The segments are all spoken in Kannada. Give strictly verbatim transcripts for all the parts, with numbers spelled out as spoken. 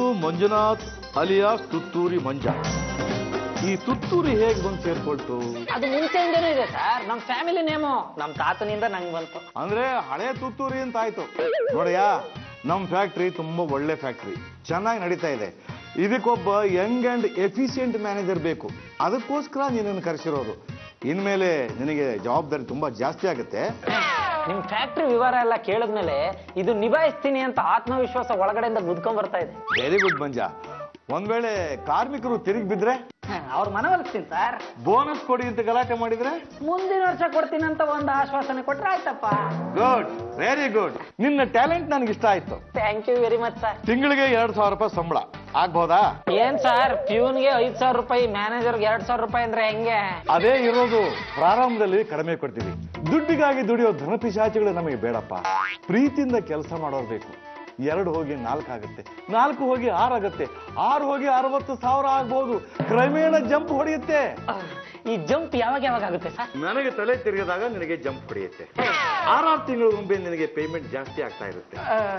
ಮಂಜುನಾಥ್ ಅಲಿಯಾಸ್ ತುತ್ತೂರಿ ಮಂಜ. ಈ ತುತ್ತೂರಿ ಹೇಗೆ ಬಂದು ಸೇರ್ಕೊಳ್ತು? ಅದು ಮುಂಚೆಯಿಂದನೂ ಇದೆ ಸರ್, ನಮ್ಮ ಫ್ಯಾಮಿಲಿ ನೇಮು, ನಮ್ಮ ತಾತನಿಂದ ನಂಗೆ ಬಂತು. ಅಂದ್ರೆ ಹಳೆ ತುತ್ತೂರಿ ಅಂತ ಆಯ್ತು. ನೋಡಯ್ಯ, ನಮ್ಮ ಫ್ಯಾಕ್ಟ್ರಿ ತುಂಬಾ ಒಳ್ಳೆ ಫ್ಯಾಕ್ಟ್ರಿ, ಚೆನ್ನಾಗಿ ನಡೀತಾ ಇದೆ. ಇದಕ್ಕೊಬ್ಬ ಯಂಗ್ ಅಂಡ್ ಎಫಿಷಿಯಂಟ್ ಮ್ಯಾನೇಜರ್ ಬೇಕು. ಅದಕ್ಕೋಸ್ಕರ ನಿನ್ನನ್ನು ಕರೆಸಿರೋದು. ಇನ್ಮೇಲೆ ನಿನಗೆ ಜವಾಬ್ದಾರಿ ತುಂಬಾ ಜಾಸ್ತಿ ಆಗುತ್ತೆ. ನಿಮ್ ಫ್ಯಾಕ್ಟ್ರಿ ವಿವರ ಎಲ್ಲ ಕೇಳಿದ್ಮೇಲೆ ಇದು ನಿಭಾಯಿಸ್ತೀನಿ ಅಂತ ಆತ್ಮವಿಶ್ವಾಸ ಒಳಗಡೆಯಿಂದ ಗುದ್ಕೊಂಡ್ ಬರ್ತಾ ಇದೆ. Very good Manja. ಒಂದ್ ವೇಳೆ ಕಾರ್ಮಿಕರು ತಿರುಗಿ ಬಿದ್ರೆ ಅವ್ರ ಮನವೊಲಿಸ್ತೀನಿ ಸರ್. ಬೋನಸ್ ಕೊಡಿ ಅಂತ ಗಲಾಟೆ ಮಾಡಿದ್ರೆ ಮುಂದಿನ ವರ್ಷ ಕೊಡ್ತೀನಿ ಅಂತ ಒಂದು ಆಶ್ವಾಸನೆ ಕೊಟ್ರೆ ಆಯ್ತಪ್ಪ. Good, very good. ನಿನ್ನ ಟ್ಯಾಲೆಂಟ್ ನನಗೆ ಇಷ್ಟ ಆಯ್ತು. Thank you very much sir. ತಿಂಗಳಿಗೆ ಎರಡ್ ಸಾವಿರ ರೂಪಾಯಿ ಸಂಬಳ ಆಗ್ಬಹುದಾ? ಏನ್ ಸರ್, ಪ್ಯೂನ್ಗೆ ಐದ್ ಸಾವಿರ ರೂಪಾಯಿ, ಮ್ಯಾನೇಜರ್ಗೆ ಎರಡ್ ಸಾವಿರ ರೂಪಾಯಿ ಅಂದ್ರೆ ಹೆಂಗೆ? ಅದೇ ಇರೋದು. ಪ್ರಾರಂಭದಲ್ಲಿ ಕಡಿಮೆ ಕೊಡ್ತೀವಿ. ದುಡ್ಡಿಗಾಗಿ ದುಡಿಯೋ ಧನಪಿಶಾಚಿಗಳು ನಮಗೆ ಬೇಡಪ್ಪ. ಪ್ರೀತಿಯಿಂದ ಕೆಲಸ ಮಾಡೋರು ಬೇಕು. ಎರಡು ಹೋಗಿ ನಾಲ್ಕು ಆಗುತ್ತೆ, ನಾಲ್ಕು ಹೋಗಿ ಆರು ಆಗುತ್ತೆ, ಆರು ಹೋಗಿ ಅರವತ್ತು ಸಾವಿರ ಆಗ್ಬಹುದು. ಕ್ರಮೇಣ ಜಂಪ್ ಹೊಡೆಯುತ್ತೆ. ಈ ಜಂಪ್ ಯಾವಾಗ ಯಾವಾಗ ಆಗುತ್ತೆ ಸರ್? ನನಗೆ ತಲೆ ತಿರುಗಿದಾಗ ನಿನಗೆ ಜಂಪ್ ಹೊಡೆಯುತ್ತೆ. ಆರಾರು ತಿಂಗಳ ಮುಂಬೆ ನಿನಗೆ ಪೇಮೆಂಟ್ ಜಾಸ್ತಿ ಆಗ್ತಾ ಇರುತ್ತೆ.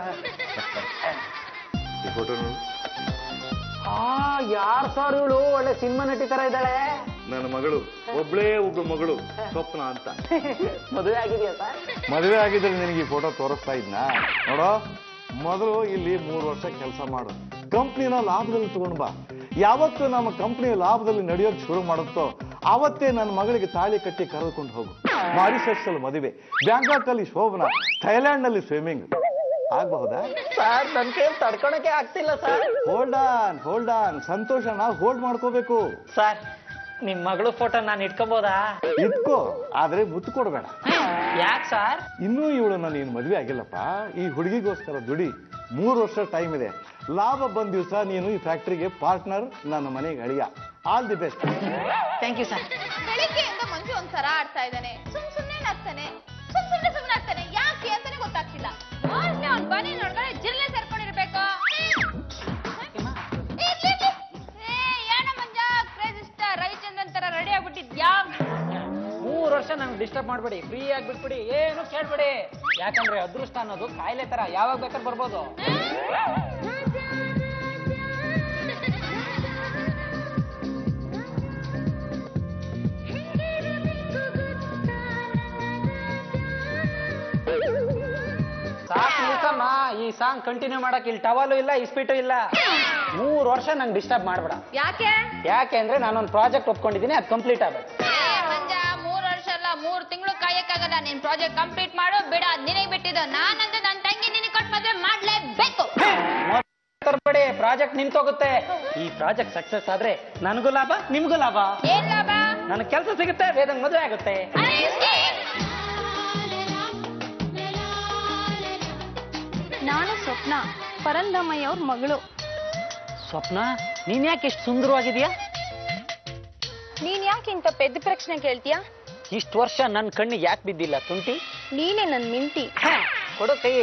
ಈ ಫೋಟೋ ನೋಡು. ಆ ಯಾರ್ ಸರ್ ಇವಳು? ಒಳ್ಳೆ ಸಿನಿಮಾ ನಟಿ ತರ ಇದ್ದಾಳೆ. ನನ್ನ ಮಗಳು, ಒಬ್ಳೇ ಒಬ್ಬ ಮಗಳು, ಸ್ವಪ್ನ ಅಂತ. ಮದುವೆ ಆಗಿದೆಯಾ ಸರ್? ಮದುವೆ ಆಗಿದ್ರೆ ನಿನಗೆ ಈ ಫೋಟೋ ತೋರಿಸ್ತಾ ಇದ್ನಾ? ನೋಡೋ, ಮೊದಲು ಇಲ್ಲಿ ಮೂರು ವರ್ಷ ಕೆಲಸ ಮಾಡು. ಕಂಪ್ನಿನ ಲಾಭದಲ್ಲಿ ತಗೊಂಡ್ ಬಾ. ಯಾವತ್ತು ನಮ್ಮ ಕಂಪ್ನಿ ಲಾಭದಲ್ಲಿ ನಡೆಯೋಕ್ ಶುರು ಮಾಡುತ್ತೋ ಅವತ್ತೇ ನನ್ನ ಮಗಳಿಗೆ ತಾಳಿ ಕಟ್ಟಿ ಕರೆದುಕೊಂಡು ಹೋಗು. ಮಾರಿಷಸ್ ಅಲ್ಲಿ ಮದುವೆ, ಬ್ಯಾಂಕಾಕ್ ಅಲ್ಲಿ ಶೋಭನ, ಥೈಲ್ಯಾಂಡ್ ನಲ್ಲಿ ಸ್ವಿಮ್ಮಿಂಗ್. ಆಗಬಹುದಾ ಸರ್? ನನ್ ಕೈಯಲ್ಲಿ ತಡ್ಕೊಳಕ್ಕೆ ಆಗ್ತಿಲ್ಲ sir. Hold on, hold on. ಸಂತೋಷನ ಹೋಲ್ಡ್ ಮಾಡ್ಕೋಬೇಕು. ಸರ್, ನಿಮ್ ಮಗಳು ಫೋಟೋ ನಾನು ಇಟ್ಕೋಬಹುದಾ? ಇಟ್ಕೋ, ಆದ್ರೆ ಮುತ್ತು ಕೊಡ್ಬೇಡ. ಯಾಕೆ ಸರ್? ಇನ್ನೂ ಇವಳನ್ನ ನೀನು ಮದುವೆ ಆಗಿಲ್ಲಪ್ಪ. ಈ ಹುಡುಗಿಗೋಸ್ಕರ ದುಡಿ. ಮೂರು ವರ್ಷ ಟೈಮ್ ಇದೆ. ಲಾಭ ಬಂದ ದಿವಸ ನೀನು ಈ ಫ್ಯಾಕ್ಟ್ರಿಗೆ ಪಾರ್ಟ್ನರ್, ನನ್ನ ಮನೆಗೆ ಅಳಿಯ. All the best. Thank you sir. ಬೆಳಿಗ್ಗೆಯಿಂದ ಮಂಜು ಒಂದ್ಸರ ಆಡ್ತಾ ಇದ್ದಾನೆ. ಸುಮ್ ಸುಮ್ನೆ ನಗ್ತಾನೆ, ಸುಮ್ ಸುಮ್ನೆ ಸುಮ್ನೆ ಆಗ್ತಾನೆ. ಯಾಕೆ ಅಂತಾನೆ ಗೊತ್ತಾಗ್ತಿಲ್ಲ. ಅವ್ನ ಬನ್ನಿ ನೋಡ್ತಾರೆ ಜಿಲ್ಲೆ ಸೇರ್ಕೊಂಡಿರ್ಬೇಕು. ಏನ ಮಂಜ ಕ್ರೇಜ್ ಸ್ಟಾರ್ ರವಿಚಂದ್ರನ್ ತರ ರೆಡಿ ಆಗ್ಬಿಟ್ಟಿದ್ಯಾ? ಮೂರು ವರ್ಷ ನಂಗೆ ಡಿಸ್ಟರ್ಬ್ ಮಾಡ್ಬೇಡಿ, ಫ್ರೀ ಆಗಿ ಬಿಟ್ಬಿಡಿ, ಏನು ಕೇಳ್ಬೇಡಿ. ಯಾಕಂದ್ರೆ ಅದೃಷ್ಟ ಅನ್ನೋದು ಕಾಯಿಲೆ ತರ, ಯಾವಾಗ ಬೇಕಾದ್ರೆ ಬರ್ಬೋದು. ಸಾಕು ನಿಲ್ಸಮ್ಮ, ಈ ಸಾಂಗ್ ಕಂಟಿನ್ಯೂ ಮಾಡಕ್ ಇಲ್ಲಿ ಟವಲು ಇಲ್ಲ, ಇಸ್ಪೀಟು ಇಲ್ಲ. ಮೂರು ವರ್ಷ ನಂಗೆ ಡಿಸ್ಟರ್ಬ್ ಮಾಡ್ಬೇಡ. ಯಾಕೆ? ಯಾಕೆ ಅಂದ್ರೆ ನಾನೊಂದು ಪ್ರಾಜೆಕ್ಟ್ ಒಪ್ಕೊಂಡಿದ್ದೀನಿ, ಅದು ಕಂಪ್ಲೀಟ್ ಆಗ್ಬೇಕು. ಮಂಜ, ಮೂರ್ ವರ್ಷ ಅಲ್ಲ, ಮೂರ್ ತಿಂಗಳು ಕಾಯಕ್ಕಾಗಲ್ಲ. ನಿನ್ ಪ್ರಾಜೆಕ್ಟ್ ಕಂಪ್ಲೀಟ್ ಮಾಡು, ಬಿಡ. ನಿನಗೆ ಬಿಟ್ಟಿದ್ದು. ನಾನಂದ್ರೆ ನನ್ನ ತಂಗಿ ನಿನಗೆ ಕೊಟ್ಟು ಮದುವೆ ಮಾಡ್ಲೇಬೇಕು. ತರಬೇಡಿ, ಪ್ರಾಜೆಕ್ಟ್ ನಿಂತೋಗುತ್ತೆ. ಈ ಪ್ರಾಜೆಕ್ಟ್ ಸಕ್ಸಸ್ ಆದ್ರೆ ನನಗೂ ಲಾಭ, ನಿಮ್ಗೂ ಲಾಭ. ಏನ್ ಲಾಭ? ನನಗೆ ಕೆಲಸ ಸಿಗುತ್ತೆ, ವೇದಂಗ್ ಮದುವೆ ಆಗುತ್ತೆ. ನಾನು ಸ್ವಪ್ನ, ಪರಂದಮ್ಮಯ್ಯ ಅವ್ರ ಮಗಳು. ಸ್ವಪ್ನ, ನೀನ್ ಯಾಕೆ ಇಷ್ಟು ಸುಂದರವಾಗಿದೆಯಾ? ನೀನ್ ಯಾಕೆ ಇಂತ ಪೆದ್ದ ಪ್ರಶ್ನೆ ಕೇಳ್ತೀಯಾ? ಇಷ್ಟು ವರ್ಷ ನನ್ನ ಕಣ್ಣಿಗೆ ಯಾಕೆ ಬಿದ್ದಿಲ್ಲ ತುಂಟಿ? ನೀನೇ ನನ್ ಮಿಂಟಿ. ಕೊಡು ಕೈ.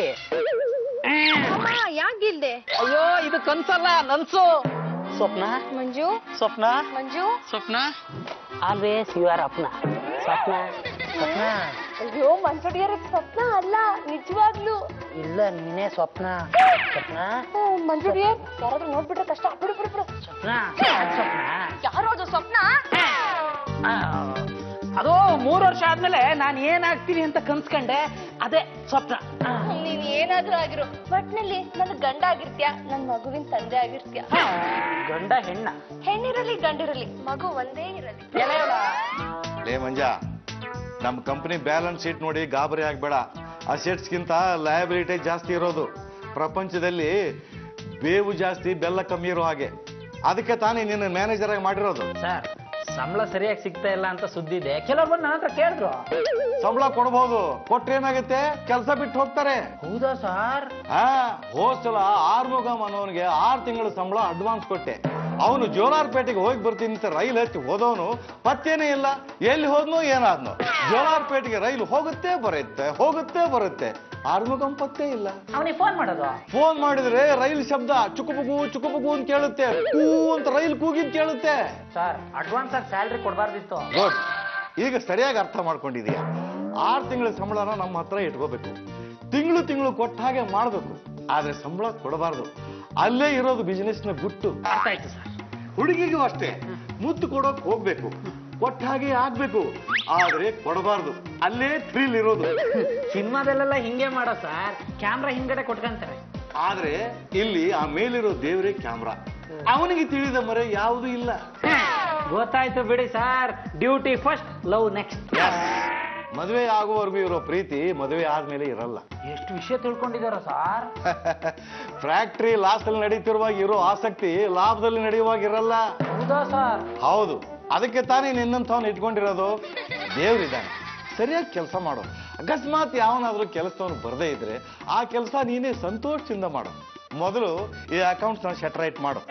ಯಾಕಿಲ್ದೆ? ಅಯ್ಯೋ, ಇದು ಕನ್ಸಲ್ಲ, ನನ್ಸು. Swapna, Manju, Swapna, Manju, Swapna. Always you are ಅಪ್ನ. ಸ್ವಪ್ನ, ಸ್ವಪ್ನ. ಅಯ್ಯೋ ಮಂಜುಡಿಯರ ಸ್ವಪ್ನ ಅಲ್ಲ, ನಿಜವಾಗ್ಲು. ಇಲ್ಲ, ನೀನೇ ಸ್ವಪ್ನ. ಸ್ವಪ್ನ, ಮಂಜುಡಿಯರ್ ಯಾರಾದ್ರೂ ನೋಡ್ಬಿಟ್ರೆ ಕಷ್ಟ. ಬಿಡು ಬಿಡು ಬಿಡು. ಸ್ವಪ್ನ, ಸ್ವಪ್ನ. ಯಾರು ಅದು ಸ್ವಪ್ನ? ಅದು ಮೂರು ವರ್ಷ ಆದ್ಮೇಲೆ ನಾನು ಏನಾಗ್ತೀನಿ ಅಂತ ಕನ್ಸ್ಕೊಂಡೆ, ಅದೇ ಸ್ವಪ್ನ. ನೀನ್ ಏನಾದ್ರೂ ಆಗಿರು, ಒಟ್ನಲ್ಲಿ ನನ್ ಗಂಡ ಆಗಿರ್ತೀಯ, ನನ್ ಮಗುವಿನ ತಂದೆ ಆಗಿರ್ತೀಯ. ಗಂಡ ಹೆಣ್ಣ? ಹೆಣ್ಣಿರಲಿ ಗಂಡಿರಲಿ, ಮಗು ಒಂದೇ ಇರಲಿ. ಲೇ ಮಂಜ, ನಮ್ಮ ಕಂಪನಿ ಬ್ಯಾಲೆನ್ಸ್ ಶೀಟ್ ನೋಡಿ ಗಾಬರಿ ಆಗ್ಬೇಡ. ಅಸೆಟ್ಸ್ಗಿಂತ ಲಯಬಿಲಿಟಿ ಜಾಸ್ತಿ ಇರೋದು. ಪ್ರಪಂಚದಲ್ಲಿ ಬೇವು ಜಾಸ್ತಿ, ಬೆಲ್ಲ ಕಮ್ಮಿ ಇರೋ ಹಾಗೆ. ಅದಕ್ಕೆ ತಾನೇ ನಿನ್ನ ಮ್ಯಾನೇಜರ್ ಆಗಿ ಮಾಡಿರೋದು. ಸರ್, ಸಂಬಳ ಸರಿಯಾಗಿ ಸಿಗ್ತಾ ಇಲ್ಲ ಅಂತ ಸುದ್ದಿ ಇದೆ. ಕೆಲವ್ರು ಬಂದು ನನ್ನ ಹತ್ರ ಕೇಳಿದ್ರು. ಸಂಬಳ ಕೊಡಬಹುದು, ಕೊಟ್ರೆ ಏನಾಗುತ್ತೆ, ಕೆಲಸ ಬಿಟ್ಟು ಹೋಗ್ತಾರೆ. ಹೌದಾ ಸರ್? ಹಾ, ಹೋದ್ಸಲ ಆರ್ಮುಗಮ್ ಅನ್ನೋನಿಗೆ ಆರು ತಿಂಗಳ ಸಂಬಳ ಅಡ್ವಾನ್ಸ್ ಕೊಟ್ಟೆ. ಅವನು ಜೋಲಾರ್ಪೇಟೆಗೆ ಹೋಗಿ ಬರ್ತೀನಿ ಅಂತ ರೈಲ್ ಹತ್ತಿ ಹೋದವನು ಪತ್ತೇನೇ ಇಲ್ಲ. ಎಲ್ಲಿ ಹೋದ್ನೋ ಏನಾದ್ನೋ. ಜೋಲಾರ್ಪೇಟೆಗೆ ರೈಲು ಹೋಗುತ್ತೆ ಬರುತ್ತೆ, ಹೋಗುತ್ತೆ ಬರುತ್ತೆ. ಆರ್ಮುಗಮ್ ಪತ್ತೇ ಇಲ್ಲ. ಅವನಿಗೆ ಫೋನ್ ಮಾಡೋದು. ಫೋನ್ ಮಾಡಿದ್ರೆ ರೈಲ್ ಶಬ್ದ ಚುಕುಬುಗು ಚುಕುಬುಗು ಅಂತ ಕೇಳುತ್ತೆ. ಕೂ ಅಂತ ರೈಲ್ ಕೂಗಿದ್ ಕೇಳುತ್ತೆ. ಸರ್, ಅಡ್ವಾನ್ಸ್ ಆಗಿ ಸ್ಯಾಲ್ರಿ ಕೊಡಬಾರ್ದಿತ್ತು. ಗುಡ್, ಈಗ ಸರಿಯಾಗಿ ಅರ್ಥ ಮಾಡ್ಕೊಂಡಿದೀಯ. ಆರು ತಿಂಗಳ ಸಂಬಳನ ನಮ್ಮ ಹತ್ರ ಇಟ್ಕೋಬೇಕು. ತಿಂಗಳು ತಿಂಗಳು ಕೊಟ್ಟ ಹಾಗೆ ಮಾಡ್ಬೇಕು. ಆದ್ರೆ ಸಂಬಳ ಕೊಡಬಾರ್ದು. ಅಲ್ಲೇ ಇರೋದು ಬಿಸಿನೆಸ್ ನ ಗುಟ್ಟು. ಅರ್ಥ ಆಯ್ತು ಸರ್. ಹುಡುಗಿಗೂ ಅಷ್ಟೇ, ಮುತ್ತು ಕೊಡೋಕ್ ಹೋಗ್ಬೇಕು, ಕೊಟ್ಟ ಹಾಗೆ ಆಗ್ಬೇಕು, ಆದ್ರೆ ಕೊಡಬಾರ್ದು. ಅಲ್ಲೇ ಥ್ರಿಲ್ ಇರೋದು. ಸಿನಿಮಾದಲ್ಲೆಲ್ಲ ಹಿಂಗೆ ಮಾಡೋ ಸರ್, ಕ್ಯಾಮ್ರಾ ಹಿಂಗಡೆ ಕೊಟ್ಕೊಂತಾರೆ. ಆದ್ರೆ ಇಲ್ಲಿ ಆ ಮೇಲಿರೋ ದೇವರೇ ಕ್ಯಾಮ್ರಾ. ಅವನಿಗೆ ತಿಳಿದ ಮರೆ ಯಾವುದು ಇಲ್ಲ. ಗೊತ್ತಾಯ್ತು ಬಿಡಿ sir, duty first, love next. ಮದುವೆ ಆಗುವವರೆಗೂ ಇರೋ ಪ್ರೀತಿ ಮದುವೆ ಆದ್ಮೇಲೆ ಇರಲ್ಲ. ಎಷ್ಟು ವಿಷಯ ತಿಳ್ಕೊಂಡಿದಾರ ಸರ್. ಫ್ಯಾಕ್ಟ್ರಿ ಲಾಸ್ ಅಲ್ಲಿ ನಡೀತಿರುವಾಗ ಇರೋ ಆಸಕ್ತಿ ಲಾಭದಲ್ಲಿ ನಡೆಯುವಾಗ ಇರಲ್ಲ. ಹೌದಾ ಸರ್? ಹೌದು, ಅದಕ್ಕೆ ತಾನೇ ನಿನ್ನಂಥವ್ನು ಇಟ್ಕೊಂಡಿರೋದು. ದೇವ್ರಿದ್ದಾನೆ, ಸರಿಯಾಗಿ ಕೆಲಸ ಮಾಡು. ಅಕಸ್ಮಾತ್ ಯಾವನಾದ್ರೂ ಕೆಲಸದವನು ಬರದೇ ಇದ್ರೆ ಆ ಕೆಲಸ ನೀನೇ ಸಂತೋಷದಿಂದ ಮಾಡು. ಮೊದಲು ಈ ಅಕೌಂಟ್ಸ್ ನ ಸೆಟ್ರೈಟ್ ಮಾಡು.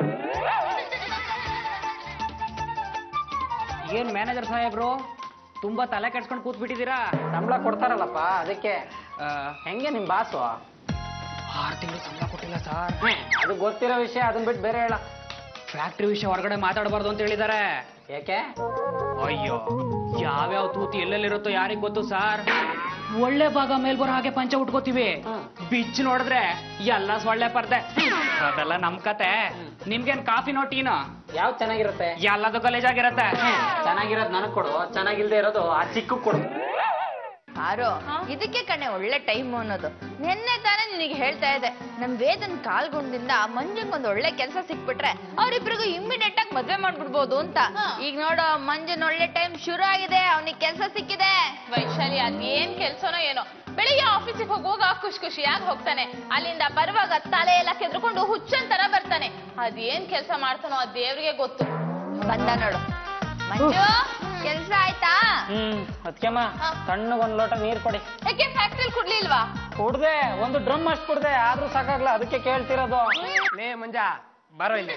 ಏನ್ ಮ್ಯಾನೇಜರ್ ಸಾಹೇಬ್ರು ತುಂಬಾ ತಲೆ ಕೆಡ್ಸ್ಕೊಂಡು ಕೂತ್ ಬಿಟ್ಟಿದ್ದೀರಾ? ಸಂಬಳ ಕೊಡ್ತಾರಲ್ಲಪ್ಪ, ಅದಕ್ಕೆ. ಹೆಂಗೆ ನಿಮ್ ಬಾಸು? ಆರು ತಿಂಗಳು ಸಂಬಳ ಕೊಟ್ಟಿಲ್ಲ ಸರ್. ಅದು ಗೊತ್ತಿರೋ ವಿಷಯ, ಅದನ್ನ ಬಿಟ್ಟು ಬೇರೆ ಹೇಳ. ಫ್ಯಾಕ್ಟ್ರಿ ವಿಷಯ ಹೊರಗಡೆ ಮಾತಾಡಬಾರ್ದು ಅಂತ ಹೇಳಿದ್ದಾರೆ. ಯಾಕೆ? ಅಯ್ಯೋ, ಯಾವ್ಯಾವ ತೂತಿ ಎಲ್ಲೆಲ್ಲಿರುತ್ತೋ ಯಾರಿಗ್ ಗೊತ್ತು ಸರ್. ಒಳ್ಳೆ ಭಾಗ ಮೇಲ್ ಬರೋ ಹಾಗೆ ಪಂಚ ಉಟ್ಕೋತೀವಿ, ಬಿಚ್ಚು ನೋಡಿದ್ರೆ ಎಲ್ಲ ಸೊಳ್ಳೆ ಪರ್ದೆ. ಅದೆಲ್ಲ ನಮ್ ಕತೆ. ನಿಮ್ಗೇನ್ ಕಾಫಿನೋ ಟೀನೋ? ಯಾವ್ದು ಚೆನ್ನಾಗಿರುತ್ತೆ? ಎಲ್ಲದು ಗಲೀಜಾಗಿರತ್ತೆ. ಚೆನ್ನಾಗಿರೋದು ನನಗ್ ಕೊಡು, ಚೆನ್ನಾಗಿಲ್ದೇ ಇರೋದು ಆ ಚಿಕ್ಕ ಕೊಡು. ಆರೋ, ಇದಕ್ಕೆ ಕಣೆ ಒಳ್ಳೆ ಟೈಮ್ ಅನ್ನೋದು. ನಿನ್ನೆ ತಾನೇ ನಿನಗೆ ಹೇಳ್ತಾ ಇದ್ದೆ, ನಮ್ ವೇದನ್ ಕಾಲ್ಗುಣದಿಂದ ಮಂಜಂಗ್ ಒಂದ್ ಒಳ್ಳೆ ಕೆಲಸ ಸಿಕ್ಬಿಟ್ರೆ ಅವ್ರಿಬ್ರಿಗೂ ಇಮ್ಮಿಡಿಯೇಟ್ ಆಗಿ ಮದ್ವೆ ಮಾಡ್ಬಿಡ್ಬೋದು ಅಂತ. ಈಗ ನೋಡೋ, ಮಂಜನ್ ಒಳ್ಳೆ ಟೈಮ್ ಶುರು ಆಗಿದೆ, ಅವನಿಗೆ ಕೆಲಸ ಸಿಕ್ಕಿದೆ. ವೈಶಾಲಿ, ಅದೇನ್ ಕೆಲ್ಸನೋ ಏನೋ, ಬೆಳಿಗ್ಗೆ ಆಫೀಸಿಗೆ ಹೋಗುವಾಗ ಖುಷಿ ಖುಷಿಯಾಗಿ ಹೋಗ್ತಾನೆ, ಅಲ್ಲಿಂದ ಬರುವಾಗ ತಲೆ ಎಲ್ಲ ಕೆದ್ರಕೊಂಡು ಹುಚ್ಚನ್ ತರ ಬರ್ತಾನೆ. ಅದೇನ್ ಕೆಲ್ಸ ಮಾಡ್ತಾನೋ ಅದ್ ದೇವ್ರಿಗೆ ಗೊತ್ತು. ಬಂದ ನೋಡು ಮಂಜು, ಕೆಲ್ಸ ಆಯ್ತಾ? ಹ್ಮ್, ಅದಕ್ಕೆಮ್ಮ ತಣ್ಣಗೊಂದ್ ಲೋಟ ನೀರ್ ಕೊಡಿ. ಯಾಕೆ ಫ್ಯಾಕ್ಟ್ರಿಲಿ ಕುಡ್ಲಿಲ್ವಾ? ಕುಡ್ದೆ, ಒಂದು ಡ್ರಮ್ ಅಷ್ಟು ಕುಡ್ದೆ, ಆದ್ರೂ ಸಾಕಾಗ್ಲ, ಅದಕ್ಕೆ ಕೇಳ್ತಿರೋದು. ಲೇ ಮಂಜ, ಬರೋ ಇಲ್ಲಿ.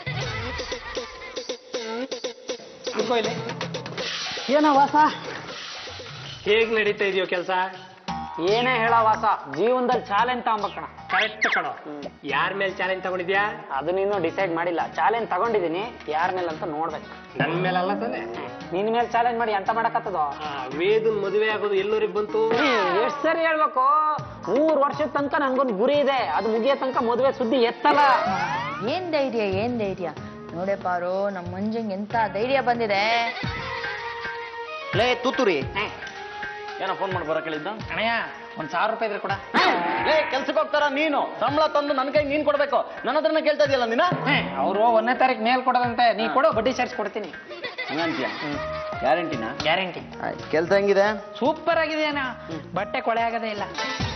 ಕೂತ್ಕೋ ಇಲ್ಲಿ. ಏನೋ ವಾಸ, ಹೇಗ್ ನಡೀತಾ ಇದೆಯೋ ಕೆಲ್ಸ? ಏನೇ ಹೇಳ ವಾಸ, ಜೀವನದಲ್ಲಿ ಚಾಲೆಂಜ್ ತಗೊಂಬಕ್ಕಣ. ಕರೆಕ್ಟ್ ಕಣೋ. ಯಾರ ಮೇಲೆ ಚಾಲೆಂಜ್ ತಗೊಂಡಿದ್ಯಾ? ಅದು ನೀನು ಡಿಸೈಡ್ ಮಾಡಿಲ್ಲ. ಚಾಲೆಂಜ್ ತಗೊಂಡಿದ್ದೀನಿ, ಯಾರ ಮೇಲೆ ಅಂತ ನೋಡ್ಬೇಕು. ನನ್ ಮೇಲಲ್ಲ ತಾನೆ? ನಿನ್ ಮೇಲೆ ಚಾಲೆಂಜ್ ಮಾಡಿ ಎಂತ ಮಾಡಕತ್ತದೋ? ವೇದನ್ ಮದುವೆ ಆಗೋದು ಎಲ್ಲರಿಗೆ ಬಂತು? ಎಷ್ಟ್ ಸರಿ ಹೇಳ್ಬೇಕು? ಮೂರ್ ವರ್ಷದ ತನಕ ನನ್ಗೊಂದು ಗುರಿ ಇದೆ, ಅದು ಮುಗಿಯೋ ತನಕ ಮದುವೆ ಸುದ್ದಿ ಎತ್ತಲ್ಲ. ಏನ್ ಧೈರ್ಯ, ಏನ್ ಧೈರ್ಯ ನೋಡೆ ಪಾರು, ನಮ್ ಮಂಜಂಗ್ ಎಂತ ಧೈರ್ಯ ಬಂದಿದೆ. ಲೇ ತೂತುರಿ, ಏನೋ ಫೋನ್ ಮಾಡಿ ಬರೋ ಕೇಳಿದ್ದ? ಅಣ್ಣಯ್ಯ, ಒಂದ್ ಸಾವಿರ ರೂಪಾಯಿ ಇದ್ರೆ ಕೂಡ. ಲೇ, ಕೆಲ್ಸಕ್ಕೆ ಹೋಗ್ತಾರ ನೀನು, ಸಂಬಳ ತಂದು ನನ್ ಕೈ ನೀನ್ ಕೊಡ್ಬೇಕು, ನನ್ನ ಹತ್ರನ ಕೇಳ್ತಾ ಇದೆಯಲ್ಲ ನೀನ? ಅವರು ಒಂದನೇ ತಾರೀಕು ಮೇಲ್ ಕೊಡೋದಂತೆ, ನೀ ಕೊಡು, ಬಡ್ಡಿ ಸೇರಿಸಿ ಕೊಡ್ತೀನಿ. ಹಂಗಂತೀಯ? ಗ್ಯಾರಂಟಿನಾ? ಗ್ಯಾರಂಟಿ. ಕೆಲ್ಸ ಹೆಂಗಿದೆ? ಸೂಪರ್ ಆಗಿದೆಯಣ್ಣ, ಬಟ್ಟೆ ಕೊಳೆ ಆಗದೇ ಇಲ್ಲ.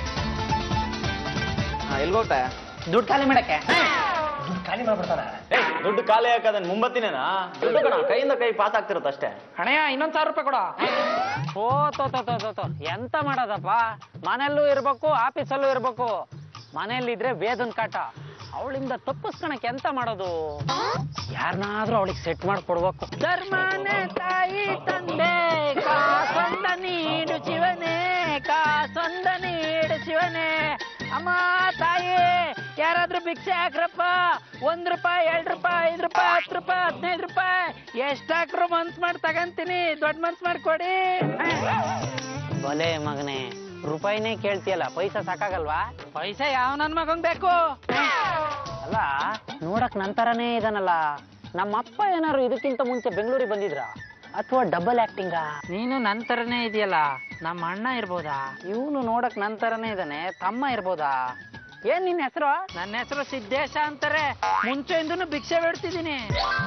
ಎಲ್ಗೋಗ್ತಾ? ದುಡ್ಡು ಖಾಲಿ ಮಾಡಕ್ಕೆ. ದುಡ್ಡು ಖಾಲಿ ಮಾಡ್ಬಿಡ್ತಾರ. ದುಡ್ಡು ಖಾಲಿ ಹಾಕದನ್ ಮುಂಬತ್ತಿನೇನಾ? ದುಡ್ಡು ಕಣ, ಕೈಯಿಂದ ಕೈ ಪಾಸ್ ಆಗ್ತಿರತ್ತ ಅಷ್ಟೇ. ಅಣ್ಣಯ್ಯ, ಇನ್ನೊಂದ್ ಸಾವಿರ ರೂಪಾಯಿ ಕೊಡ. ಓ ತೋ ತೋ ತೋ ತೋ ಎಂತ ಮಾಡೋದಪ್ಪ, ಮನೆಯಲ್ಲೂ ಇರ್ಬೇಕು, ಆಫೀಸಲ್ಲೂ ಇರ್ಬೇಕು. ಮನೆಯಲ್ಲಿದ್ರೆ ವೇದನ್ ಕಾಟ, ಅವಳಿಂದ ತಪ್ಪಿಸ್ಕೊಳಕ್ ಎಂತ ಮಾಡೋದು? ಯಾರನ್ನಾದ್ರೂ ಅವಳಿಗೆ ಸೆಟ್ ಮಾಡ್ಕೊಡ್ಬೇಕು. ಧರ್ಮನೇ ತಾಯಿ ತಂದೆ, ಕಾಸೊಂದ ನೀಡು ಶಿವನೇ, ಕಾಸೊಂದ ನೀಡು ಶಿವನೇ. ಅಮ್ಮ ತಾಯಿ, ಯಾರಾದ್ರೂ ಭಿಕ್ಷೆ ಹಾಕ್ರಪ್ಪ. ಒಂದ್ ರೂಪಾಯಿ, ಎರಡ್ ರೂಪಾಯಿ, ಐದ್ ರೂಪಾಯಿ, ಹತ್ತು ರೂಪಾಯಿ, ಹದಿನೈದು ರೂಪಾಯಿ, ಎಷ್ಟ್ ಹಾಕ್ರು ಮನ್ಸ್ ಮಾಡಿ ತಗಂತೀನಿ, ದೊಡ್ಡ ಮನ್ಸ್ ಮಾಡ್ಕೊಡಿ. ಬಲೆ ಮಗನೇ, ರೂಪಾಯಿನೇ ಕೇಳ್ತಿಯಲ್ಲ, ಪೈಸಾ ಸಾಕಾಗಲ್ವಾ? ಪೈಸಾ ಯಾವ ನನ್ ಮಗಂಗ್ ಬೇಕು? ಅಲ್ಲ, ನೋಡಕ್ ನಂತರನೇ ಇದನ್ನಲ್ಲ. ನಮ್ಮಪ್ಪ ಏನಾರು ಇದಕ್ಕಿಂತ ಮುಂಚೆ ಬೆಂಗಳೂರಿಗೆ ಬಂದಿದ್ರ ಅಥವಾ ಡಬಲ್ ಆಕ್ಟಿಂಗ? ನೀನು ನಂತರನೇ ಇದೆಯಲ್ಲ, ನಮ್ಮ ಅಣ್ಣ ಇರ್ಬೋದಾ? ಇವನು ನೋಡಕ್ ನಂತರನೇ ಇದ್ದಾನೆ, ತಮ್ಮ ಇರ್ಬೋದಾ? ಏನ್ ನಿನ್ ಹೆಸರು? ನನ್ನ ಹೆಸರು ಸಿದ್ದೇಶ ಅಂತಾರೆ. ಮುಂಚೆಯಿಂದನು ಭಿಕ್ಷೆ ಬೇಡ್ತಿದ್ದೀನಿ.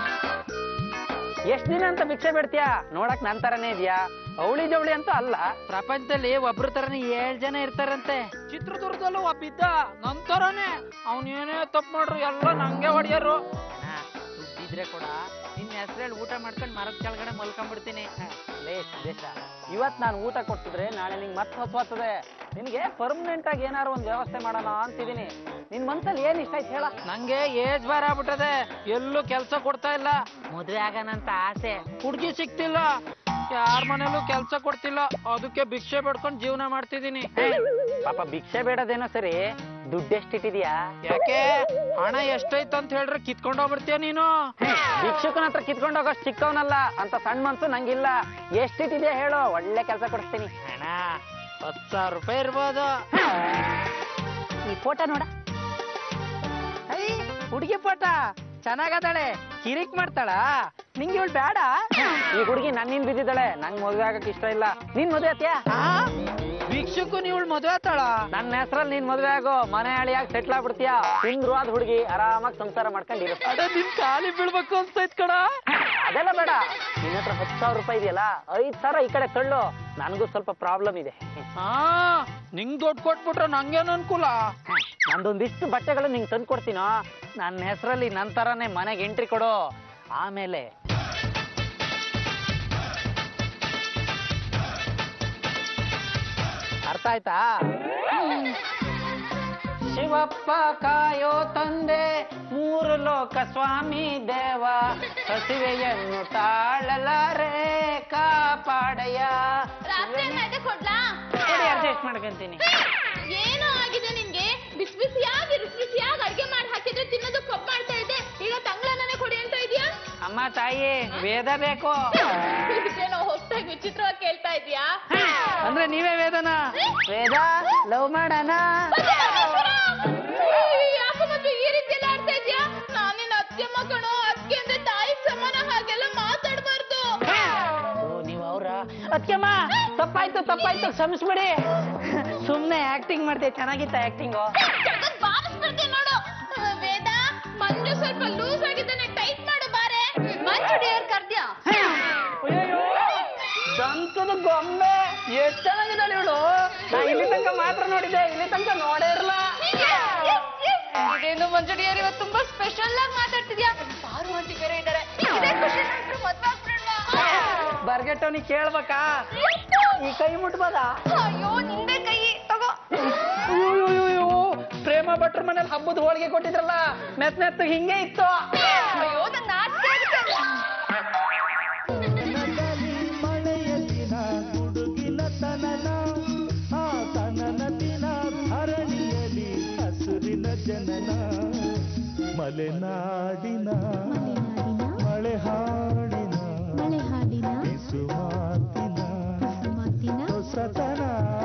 ಎಷ್ಟ್ ದಿನ ಅಂತ ಭಿಕ್ಷೆ ಬೇಡ್ತೀಯ? ನೋಡಕ್ ನಂತರನೇ ಇದೆಯಾ? ಅವಳಿ ಜವಳಿ ಅಂತೂ ಅಲ್ಲ. ಪ್ರಪಂಚದಲ್ಲಿ ಒಬ್ರು ತರನೇ ಏಳ್ ಜನ ಇರ್ತಾರಂತೆ. ಚಿತ್ರದುರ್ಗದಲ್ಲೂ ಒಬ್ಬಿದ್ದ ನಂತರನೇ, ಅವನ್ ಏನೇ ತಪ್ಪು ಮಾಡ್ರು ಎಲ್ಲ ನಂಗೆ ಹೊಡಿಯೋರು. ದುಡ್ಡಿದ್ರೆ ಕೂಡ ನಿನ್ನ ಹೆಸರಲ್ಲಿ ಊಟ ಮಾಡ್ಕೊಂಡು ಮರದ ಕೆಳಗಡೆ ಮಲ್ಕೊಂಡ್ಬಿಡ್ತೀನಿ. ಲೇ ಸಿದ್ದೇಶ, ಇವತ್ ನಾನು ಊಟ ಕೊಟ್ಟಿದ್ರೆ ನಾಳೆ ನಿಂಗೆ ಮತ್ತೆ ಹೊತ್ವಾಗ್ತದೆ. ನಿನ್ಗೆ ಪರ್ಮನೆಂಟ್ ಆಗಿ ಏನಾರು ಒಂದ್ ವ್ಯವಸ್ಥೆ ಮಾಡೋಣ ಅಂತಿದೀನಿ. ನಿನ್ ಮನ್ಸಲ್ಲಿ ಏನ್ ಇಷ್ಟ ಆಯ್ತು ಹೇಳ? ನಂಗೆ ಏಜ್ ಬಾರ್ ಆಗ್ಬಿಟ್ಟದೆ, ಎಲ್ಲೂ ಕೆಲ್ಸ ಕೊಡ್ತಾ ಇಲ್ಲ. ಮದ್ವೆ ಆಗೋಣಂತ ಆಸೆ, ಹುಡ್ಗಿ ಸಿಕ್ತಿಲ್ಲ, ಯಾರ ಮನೇಲೂ ಕೆಲ್ಸ ಕೊಡ್ತಿಲ್ಲ, ಅದಕ್ಕೆ ಭಿಕ್ಷೆ ಬೇಡ್ಕೊಂಡು ಜೀವನ ಮಾಡ್ತಿದೀನಿ. ಪಾಪ ಭಿಕ್ಷೆ ಬೇಡದೇನೋ ಸರಿ, ದುಡ್ಡು ಎಷ್ಟಿಟ್ಟಿದ್ಯಾ? ಯಾಕೆ, ಹಣ ಎಷ್ಟೈತ್ ಅಂತ ಹೇಳ್ರೆ ಕಿತ್ಕೊಂಡ್ ಹೋಗ್ಬಿಡ್ತೀಯ ನೀನು? ಭಿಕ್ಷುಕನ ಹತ್ರ ಕಿತ್ಕೊಂಡ್ ಹೋಗೋಷ್ಟು ಚಿಕ್ಕವನಲ್ಲ, ಅಂತ ಸಣ್ಣ ಮನ್ಸು ನಂಗಿಲ್ಲ. ಎಷ್ಟಿಟ್ಟಿದ್ಯಾ ಹೇಳು, ಒಳ್ಳೆ ಕೆಲ್ಸ ಕೊಡಿಸ್ತೀನಿ. ಹಣ ಹತ್ತು ಸಾವಿರ ರೂಪಾಯಿ ಇರ್ಬೋದು. ಈ ಫೋಟೋ ನೋಡ. ಹುಡುಗಿ ಪಟ ಚೆನ್ನಾಗದಾಳೆ, ಕಿರಿಕ್ ಮಾಡ್ತಾಳ, ನಿಂಗೆ ಇವಳು ಬೇಡ? ಈ ಹುಡುಗಿ ನನ್ನಿಂದ ಬಿದ್ದಿದ್ದಾಳೆ, ನಂಗ್ ಮದ್ವೆ ಆಗಕ್ ಇಷ್ಟ ಇಲ್ಲ. ನೀನ್ ಮದ್ವೆ ಆತ್ಯಾ? ಭಿಕ್ಷುಕು ನೀವಳು ಮದ್ವೆ ಆತಾಳ? ನನ್ನ ಹೆಸರಲ್ಲಿ ನೀನ್ ಮದ್ವೆ ಆಗೋ, ಮನೆ ಹಳಿಯಾಗಿ ಸೆಟ್ಲ್ ಆಗ್ಬಿಡ್ತೀಯ. ಸುಂದರವಾದ ಹುಡುಗಿ ಆರಾಮಾಗಿ ಸಂಸಾರ ಮಾಡ್ಕೊಂಡಿರು. ನಿನ್ ಖಾಲಿ ಬೀಳ್ಬೇಕು ಅನ್ಸೈತ್ ಕಣ. ಅದೆಲ್ಲ ಬೇಡ, ನಿನ್ನ ಹತ್ರ ಹತ್ತು ಸಾವಿರ ರೂಪಾಯಿ ಇದೆಯಲ್ಲ, ಐದ್ ಸಾವಿರ ಈ ಕಡೆ ತಳ್ಳು, ನನಗೂ ಸ್ವಲ್ಪ ಪ್ರಾಬ್ಲಮ್ ಇದೆ. ನಿಂಗ್ ದುಡ್ಡು ಕೊಟ್ಬಿಟ್ರೆ ನಂಗೇನು ಅನುಕೂಲ? ನಂದೊಂದಿಷ್ಟು ಬಟ್ಟೆಗಳು ನಿಂಗೆ ತಂದು ಕೊಡ್ತೀನೋ, ನನ್ನ ಹೆಸರಲ್ಲಿ ನನ್ನ ತರಾನೇ ಮನೆಗೆ ಎಂಟ್ರಿ ಕೊಡು. ಆಮೇಲೆ ಅರ್ಥ ಆಯ್ತಾ? ಶಿವಪ್ಪ ಕಾಯೋ ತಂದೆ, ಮೂರು ಲೋಕ ಸ್ವಾಮಿ ದೇವ, ಹಸಿವೆಯನ್ನು ತಾಳಲಾರೆ ಕಾಪಾಡಯ್ಯ. ಅಡ್ಜಸ್ಟ್ ಮಾಡ್ಕೊಂತೀನಿ. ಏನೋ ಆಗಿದೆ ನಿನ್ಗೆ? ಬಿಸಿ ಬಿಸಿಯಾಗಿ ರುಚಿ ರುಚಿಯಾಗಿ ಅಡ್ಗೆ ಮಾಡಿ ಹಾಕಿದ್ರೆ ತಿನ್ನೋದು ಕಪ್ ಮಾಡ್ತಾ ಇದ್ದೆ, ಈಗ ತಂಗ್ಳನೇ ಕೊಡಿ ಅಂತ ಇದೆಯಾ? ಅಮ್ಮ ತಾಯಿ, ವೇದ ಬೇಕು. ಇದೇನೋ ಹೊಸದಾಗಿ ವಿಚಿತ್ರವಾಗಿ ಕೇಳ್ತಾ ಇದೀಯಾ? ಅಂದ್ರೆ ನೀವೇ ವೇದನ? ವೇದ ಲವ್ ಮಾಡೋಣ? ಯಾಕೆ ಮತ್ತೆ ಈ ರೀತಿ ಎಲ್ಲ ಆಡ್ತಾ ಇದ್ಯಾ? ನಾನಿನ್ ಅತ್ತೆಮ್ಮ ಕಣೋ, ಅದ್ಕೆ ಅಂದ್ರೆ ತಾಯಿ ಸಮಾನ, ಹಾಗೆಲ್ಲ ಮಾತಾಡ್ಬಾರ್ದು. ನೀವು ಅವ್ರ ಅತ್ಯಮ್ಮ? ತಪ್ಪಾಯ್ತು ತಪ್ಪಾಯ್ತು, ಕ್ಷಮಿಸ್ಬಿಡಿ. ಸುಮ್ನೆ ಆಕ್ಟಿಂಗ್ ಮಾಡ್ದೆ, ಚೆನ್ನಾಗಿತ್ತ ಆಕ್ಟಿಂಗು? ಬಾರಿಸ್ಬಿಡ್ತೀನಿ ನೋಡು. ವೇದ, ಮಂಜು ಸ್ವಲ್ಪ ಲೂಸ್ ಆಗಿದ್ದಾನೆ, ಟೈಟ್ ಮಾಡು ಬಾರೆ. ಮಂಜು ಡಿಯರ್ ಕರ್ದ್ಯಾ? ದಂತದ ಗೊಂಬೆ, ಎಷ್ಟು ಚೆನ್ನಾಗಿದ್ದಾಳೆ ಇವಳು. ನಾ ಇಲ್ಲಿ ತನಕ ಮಾತ್ರ ನೋಡಿದ್ದೆ, ಇಲ್ಲಿ ತನಕ ನೋಡೇ ಇರಲ್ಲ. ಇದೇನು ಮಂಜು ಡಿಯರ್ ಇವತ್ತು ತುಂಬಾ ಸ್ಪೆಷಲ್ ಆಗಿ ಮಾತಾಡ್ತಿದ್ಯಾ? ಬಾರು ಆಂಟಿ ಬೇರೆ ಇದ್ದಾರೆ, ಇದೇ ಖುಷಿ ಮದ್ವೆ ಆಗ್ಬಿಡೋಣ. ಬರ್ಗೆಟ್ಟವನಿಗೆ ಕೇಳ್ಬೇಕಾ? ಈ ಕೈ ಮುಟ್ಬೋದಾ? ಅಯ್ಯೋ ನಿಂದೆ ಕೈ ತಗೋ. ಅಯ್ಯೋ, ಪ್ರೇಮ ಭಟ್ರ ಮನೇಲಿ ಹಬ್ಬದ ಹೋಳಿಗೆ ಕೊಟ್ಟಿದ್ರಲ್ಲ, ಮೆತ್ ಮೆತ್ತು ಹಿಂಗೆ ಇತ್ತು. ಅಯ್ಯೋ ನನ್ನ ನಾಚಿಕೆ ಆಗುತ್ತೆ. ಜನನ ಮಲೆನಾಡಿನ ಮಳೆ ಹಾಡಿನ ಸುಮಾತಿನ ಹೊಸತನ.